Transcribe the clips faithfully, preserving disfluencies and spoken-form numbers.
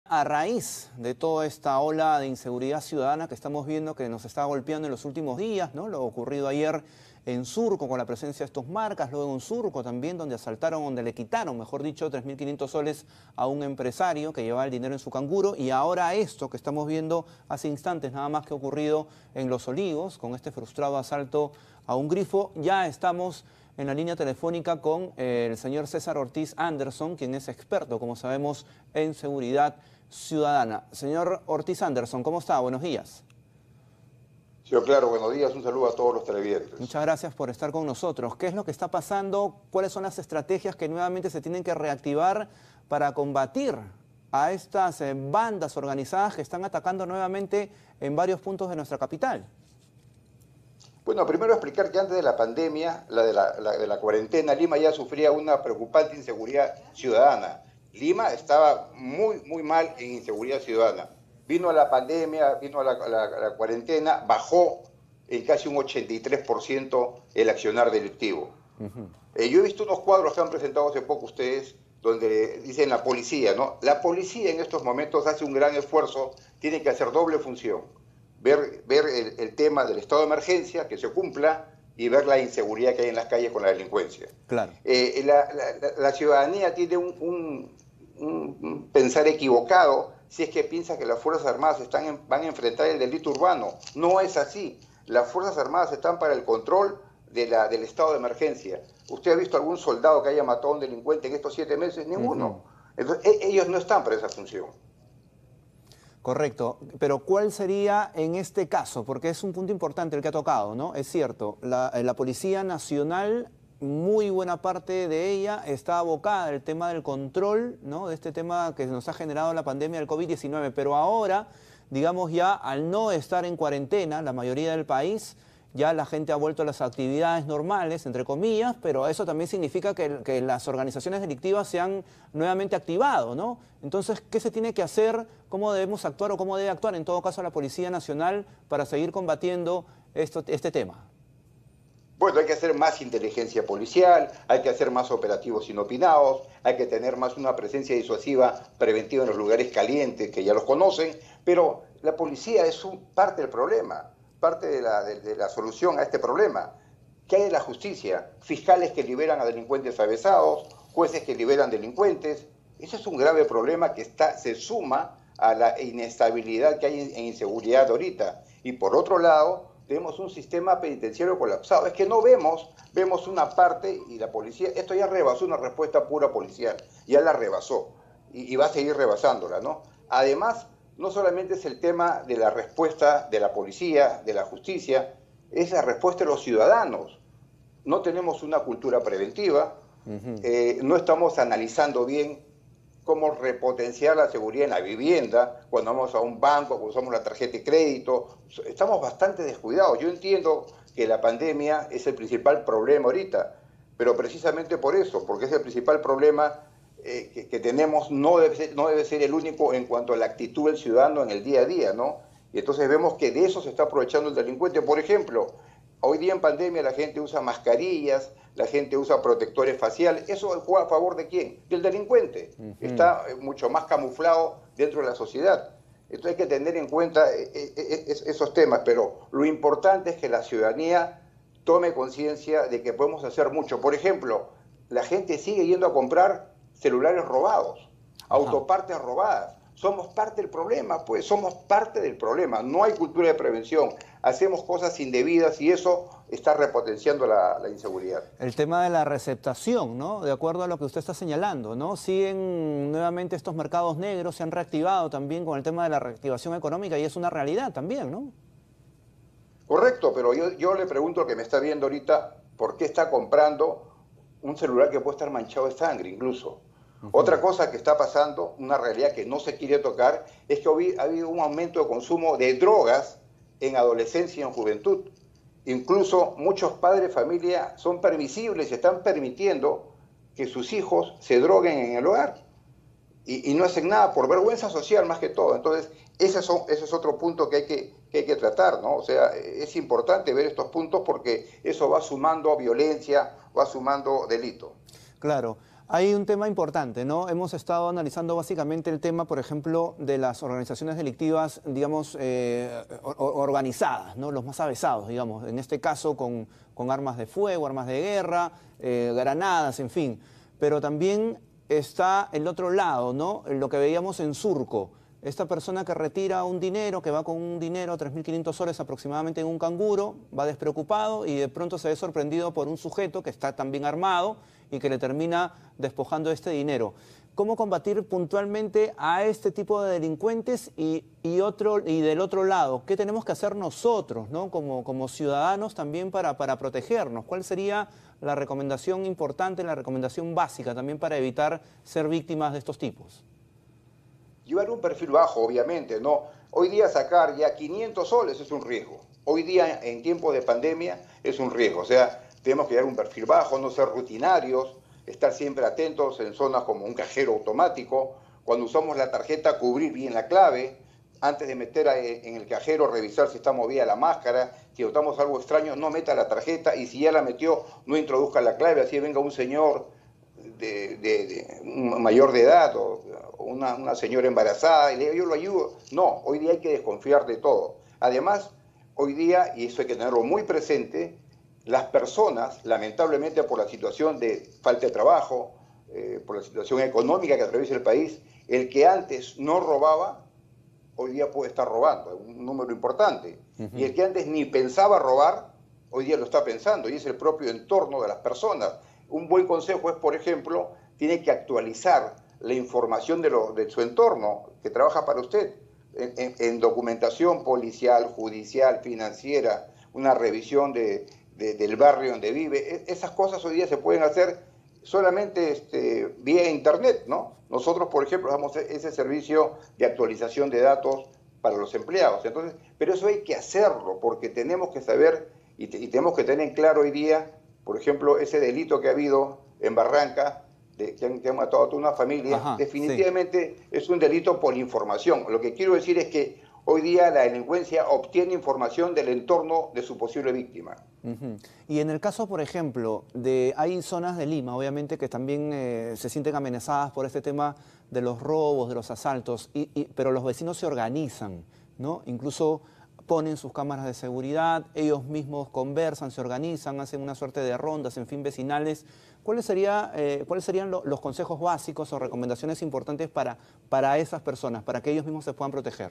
A raíz de toda esta ola de inseguridad ciudadana que estamos viendo que nos está golpeando en los últimos días, ¿no? Lo ocurrido ayer en Surco con la presencia de estos marcas, luego en Surco también donde asaltaron, donde le quitaron, mejor dicho, tres mil quinientos soles a un empresario que llevaba el dinero en su canguro, y ahora esto que estamos viendo hace instantes nada más que ha ocurrido en Los Olivos con este frustrado asalto a un grifo. Ya estamos en la línea telefónica con eh, el señor César Ortiz Anderson, quien es experto, como sabemos, en seguridad ciudadana. Señor Ortiz Anderson, ¿cómo está? Buenos días. Sí, claro, buenos días, un saludo a todos los televidentes. Muchas gracias por estar con nosotros. ¿Qué es lo que está pasando? ¿Cuáles son las estrategias que nuevamente se tienen que reactivar para combatir a estas eh, bandas organizadas que están atacando nuevamente en varios puntos de nuestra capital? Bueno, primero explicar que antes de la pandemia, la de la, la, de la cuarentena, Lima ya sufría una preocupante inseguridad ciudadana. Lima estaba muy, muy mal en inseguridad ciudadana. Vino la pandemia, vino la, la, la cuarentena, bajó en casi un ochenta y tres por ciento el accionar delictivo. Uh-huh. eh, yo he visto unos cuadros que han presentado hace poco ustedes, donde dicen la policía, ¿no? La policía en estos momentos hace un gran esfuerzo, tiene que hacer doble función. Ver, ver el, el tema del estado de emergencia, que se cumpla, y ver la inseguridad que hay en las calles con la delincuencia. Claro. Eh, la, la, la ciudadanía tiene un, un, un pensar equivocado si es que piensa que las Fuerzas Armadas están en, van a enfrentar el delito urbano. No es así. Las Fuerzas Armadas están para el control de la, del estado de emergencia. ¿Usted ha visto algún soldado que haya matado a un delincuente en estos siete meses? Ninguno. Uh-huh. Entonces, e ellos no están para esa función. Correcto, pero ¿cuál sería en este caso? Porque es un punto importante el que ha tocado, ¿no? Es cierto, la, la Policía Nacional, muy buena parte de ella está abocada al tema del control, ¿no? De este tema que nos ha generado la pandemia del COVID diecinueve, pero ahora, digamos ya, al no estar en cuarentena, la mayoría del país, ya la gente ha vuelto a las actividades normales, entre comillas, pero eso también significa que, que las organizaciones delictivas se han nuevamente activado, ¿no? Entonces, ¿qué se tiene que hacer? ¿Cómo debemos actuar o cómo debe actuar en todo caso la Policía Nacional para seguir combatiendo esto, este tema? Bueno, hay que hacer más inteligencia policial, hay que hacer más operativos inopinados, hay que tener más una presencia disuasiva preventiva en los lugares calientes, que ya los conocen, pero la policía es un, parte del problema. Parte de la, de, de la solución a este problema. ¿Qué hay de la justicia? Fiscales que liberan a delincuentes avesados, jueces que liberan delincuentes. Ese es un grave problema que está, se suma a la inestabilidad que hay en, en inseguridad ahorita. Y por otro lado, tenemos un sistema penitenciario colapsado. Es que no vemos, vemos una parte y la policía, esto ya rebasó una respuesta pura policial, ya la rebasó y, y va a seguir rebasándola, ¿no? Además, no solamente es el tema de la respuesta de la policía, de la justicia, es la respuesta de los ciudadanos. No tenemos una cultura preventiva, uh-huh. eh, no estamos analizando bien cómo repotenciar la seguridad en la vivienda, cuando vamos a un banco, cuando usamos la tarjeta de crédito. Estamos bastante descuidados. Yo entiendo que la pandemia es el principal problema ahorita, pero precisamente por eso, porque es el principal problema Eh, que, que tenemos, no debe, ser, no debe ser el único en cuanto a la actitud del ciudadano en el día a día, ¿no? Y entonces vemos que de eso se está aprovechando el delincuente. Por ejemplo, hoy día en pandemia la gente usa mascarillas, la gente usa protectores faciales. ¿Eso juega a favor de quién? Del delincuente. Uh-huh. Está mucho más camuflado dentro de la sociedad. Entonces hay que tener en cuenta eh, eh, esos temas, pero lo importante es que la ciudadanía tome conciencia de que podemos hacer mucho. Por ejemplo, la gente sigue yendo a comprar celulares robados, autopartes robadas. Somos parte del problema, pues somos parte del problema. No hay cultura de prevención, hacemos cosas indebidas y eso está repotenciando la, la inseguridad. El tema de la receptación, ¿no? De acuerdo a lo que usted está señalando, ¿no? Siguen nuevamente estos mercados negros, se han reactivado también con el tema de la reactivación económica y es una realidad también, ¿no? Correcto, pero yo, yo le pregunto al que me está viendo ahorita, ¿por qué está comprando un celular que puede estar manchado de sangre incluso? Uh-huh. Otra cosa que está pasando, una realidad que no se quiere tocar, es que ha habido un aumento de consumo de drogas en adolescencia y en juventud. Incluso muchos padres de familia son permisibles y están permitiendo que sus hijos se droguen en el hogar. Y, y no hacen nada por vergüenza social más que todo. Entonces, ese es, ese es otro punto que hay que, que hay que tratar, ¿no? O sea, es importante ver estos puntos porque eso va sumando violencia, va sumando delito. Claro. Hay un tema importante, ¿no? Hemos estado analizando básicamente el tema, por ejemplo, de las organizaciones delictivas, digamos, eh, organizadas, ¿no? Los más avesados, digamos, en este caso con, con armas de fuego, armas de guerra, eh, granadas, en fin. Pero también está el otro lado, ¿no? Lo que veíamos en Surco. Esta persona que retira un dinero, que va con un dinero, tres mil quinientos soles aproximadamente en un canguro, va despreocupado y de pronto se ve sorprendido por un sujeto que está también armado y que le termina despojando este dinero. ¿Cómo combatir puntualmente a este tipo de delincuentes y, y, otro, y del otro lado? ¿Qué tenemos que hacer nosotros, ¿no? como, como ciudadanos también para, para protegernos? ¿Cuál sería la recomendación importante, la recomendación básica también para evitar ser víctimas de estos tipos? Llevar un perfil bajo, obviamente, ¿no? Hoy día sacar ya quinientos soles es un riesgo. Hoy día, en tiempos de pandemia, es un riesgo. O sea, tenemos que llevar un perfil bajo, no ser rutinarios, estar siempre atentos en zonas como un cajero automático. Cuando usamos la tarjeta, cubrir bien la clave. Antes de meter en el cajero, revisar si está movida la máscara. Si notamos algo extraño, no meta la tarjeta. Y si ya la metió, no introduzca la clave. Así venga un señor de, de, de un mayor de edad o una, una señora embarazada y le digo, yo lo ayudo. No, hoy día hay que desconfiar de todo. Además, hoy día, y eso hay que tenerlo muy presente, las personas, lamentablemente por la situación de falta de trabajo, eh, por la situación económica que atraviesa el país, el que antes no robaba, hoy día puede estar robando, un número importante. Uh-huh. Y el que antes ni pensaba robar, hoy día lo está pensando, y es el propio entorno de las personas. Un buen consejo es, por ejemplo, tiene que actualizar la información de, lo, de su entorno, que trabaja para usted, en, en, en documentación policial, judicial, financiera, una revisión de, de, del barrio donde vive. Esas cosas hoy día se pueden hacer solamente este, vía internet, ¿no? Nosotros, por ejemplo, damos ese servicio de actualización de datos para los empleados. Entonces, pero eso hay que hacerlo, porque tenemos que saber y, te, y tenemos que tener en claro hoy día, por ejemplo, ese delito que ha habido en Barranca, de, que, han, que han matado a toda una familia. Ajá, definitivamente sí. Es un delito por información. Lo que quiero decir es que hoy día la delincuencia obtiene información del entorno de su posible víctima. Uh-huh. Y en el caso, por ejemplo, de hay zonas de Lima, obviamente, que también eh, se sienten amenazadas por este tema de los robos, de los asaltos, y, y, pero los vecinos se organizan, ¿no? Incluso ponen sus cámaras de seguridad, ellos mismos conversan, se organizan, hacen una suerte de rondas, en fin, vecinales. ¿Cuáles, sería, eh, ¿cuáles serían lo, los consejos básicos o recomendaciones importantes para, para esas personas, para que ellos mismos se puedan proteger?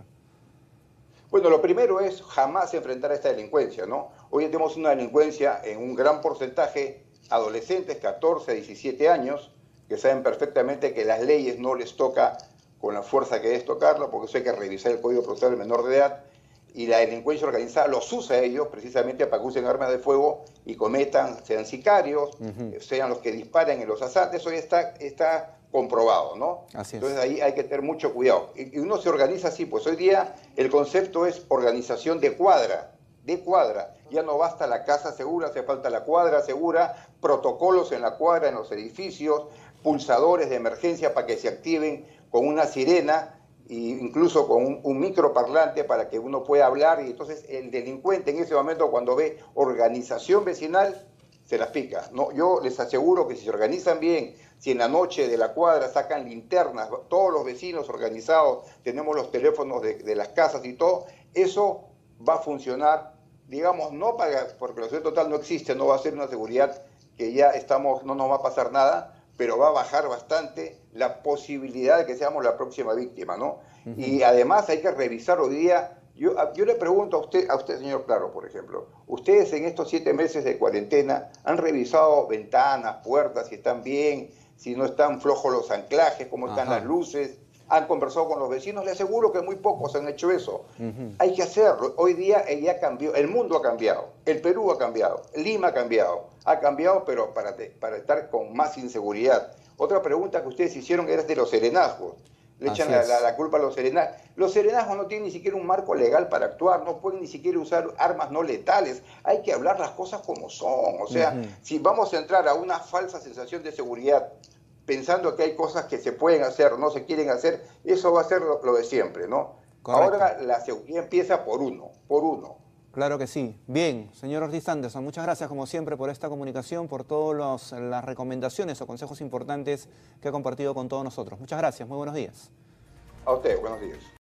Bueno, lo primero es jamás enfrentar a esta delincuencia, ¿no? Hoy tenemos una delincuencia en un gran porcentaje, adolescentes, catorce, diecisiete años, que saben perfectamente que las leyes no les toca con la fuerza que es tocarlo, porque eso hay que revisar el Código Procesal del Menor de Edad, y la delincuencia organizada los usa a ellos precisamente para que usen armas de fuego y cometan, sean sicarios, uh-huh. sean los que disparen en los asaltos. Eso ya está, está comprobado, ¿no? Así es. Entonces ahí hay que tener mucho cuidado. Y, y uno se organiza así, pues hoy día el concepto es organización de cuadra, de cuadra. Ya no basta la casa segura, hace falta la cuadra segura, protocolos en la cuadra, en los edificios, pulsadores de emergencia para que se activen con una sirena, e incluso con un, un microparlante para que uno pueda hablar, y entonces el delincuente en ese momento cuando ve organización vecinal se las pica. No, yo les aseguro que si se organizan bien, si en la noche de la cuadra sacan linternas, todos los vecinos organizados, tenemos los teléfonos de, de las casas y todo, eso va a funcionar, digamos, no para, porque la seguridad total no existe, no va a ser una seguridad que ya estamos, no nos va a pasar nada, pero va a bajar bastante la posibilidad de que seamos la próxima víctima, ¿no? Uh-huh. Y además hay que revisar hoy día, yo, yo le pregunto a usted, a usted, señor Claro, por ejemplo, ustedes en estos siete meses de cuarentena han revisado ventanas, puertas, si están bien, si no están flojos los anclajes, cómo están Ajá. las luces, han conversado con los vecinos, le aseguro que muy pocos han hecho eso. Uh-huh. Hay que hacerlo. Hoy día ya cambió, el mundo ha cambiado, el Perú ha cambiado, Lima ha cambiado, ha cambiado, pero para, para estar con más inseguridad. Otra pregunta que ustedes hicieron era de los serenazgos. Le echan la, la, la culpa a los serenazgos. Los serenazgos no tienen ni siquiera un marco legal para actuar, no pueden ni siquiera usar armas no letales. Hay que hablar las cosas como son. O sea, uh-huh. si vamos a entrar a una falsa sensación de seguridad, pensando que hay cosas que se pueden hacer, no se quieren hacer, eso va a ser lo, lo de siempre, ¿no? Correcto. Ahora la seguridad empieza por uno, por uno. Claro que sí. Bien, señor Ortiz Anderson, muchas gracias como siempre por esta comunicación, por todas las recomendaciones o consejos importantes que ha compartido con todos nosotros. Muchas gracias, muy buenos días. A usted, buenos días.